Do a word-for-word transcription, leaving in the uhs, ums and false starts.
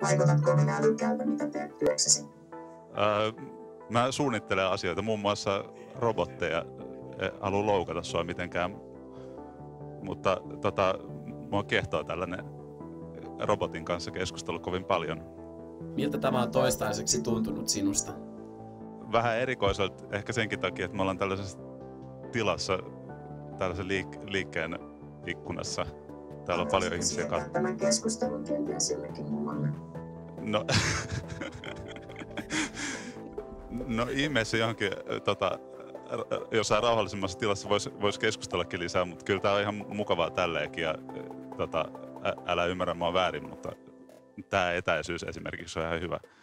Vaikutatko minä älykkäältä, mitä teet työksesi? Öö, mä suunnittelen asioita, muun muassa robotteja. En halua loukata sua mitenkään, mutta tota, mua kehtoo tällainen robotin kanssa keskustelu kovin paljon. Miltä tämä on toistaiseksi tuntunut sinusta? Vähän erikoiselta ehkä senkin takia, että me ollaan tällaisessa tilassa, tällaisen liik- liikkeen ikkunassa. Täällä on paljon ihmisiä katsomaan. Tämän keskustelun kenties jollekin muualle. No, no ihmeessä johonkin, tota, jossain rauhallisemmassa tilassa voisi vois keskustellakin lisää, mutta kyllä tää on ihan mukavaa tälleenkin ja tota, ä, älä ymmärrä mua väärin, mutta tää etäisyys esimerkiksi on ihan hyvä.